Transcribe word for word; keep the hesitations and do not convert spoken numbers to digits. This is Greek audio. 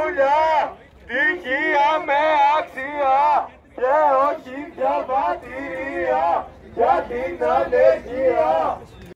δουλειά, τυχεία με αξία και όχι διαβατήρια για την ανεργία.